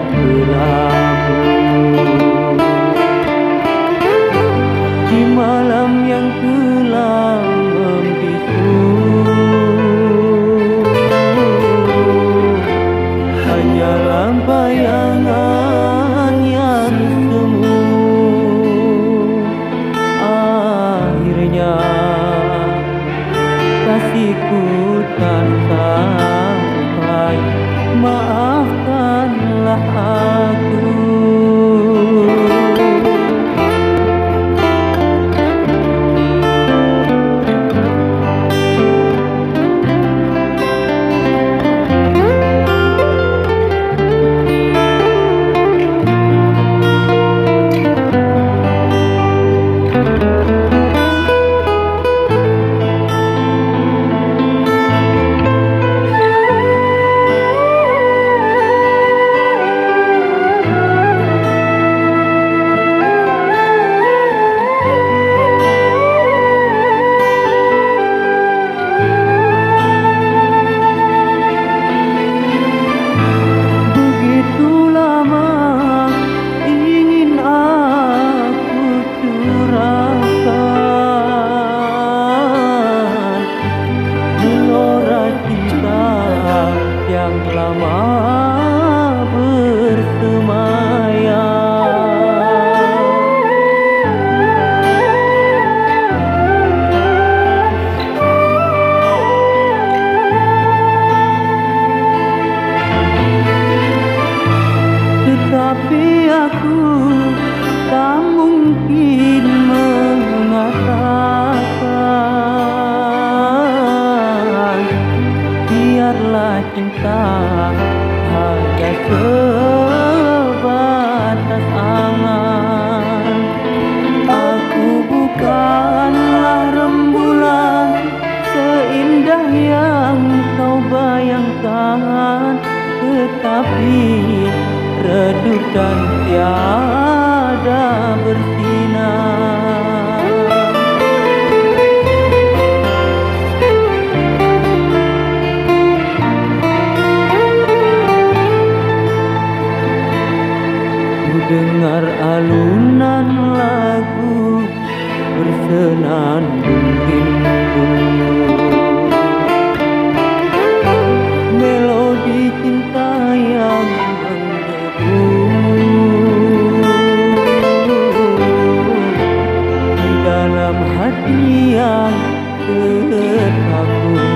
kelabu. Di malam yang kelam membisu, hanyalah bayangan yang semu. Akhirnya kasihku tak sampai, maafkanlah aku. Yang lama bersemayam, tetapi aku tak mungkin mengatakan biarlah cinta hanya sebatas angan. Aku bukanlah rembulan seindah yang kau bayangkan, tetapi redup dan tiada bersinar. Dengar alunan lagu bersenandung rindu, melodi cinta yang menggebu di dalam hati yang tertakut.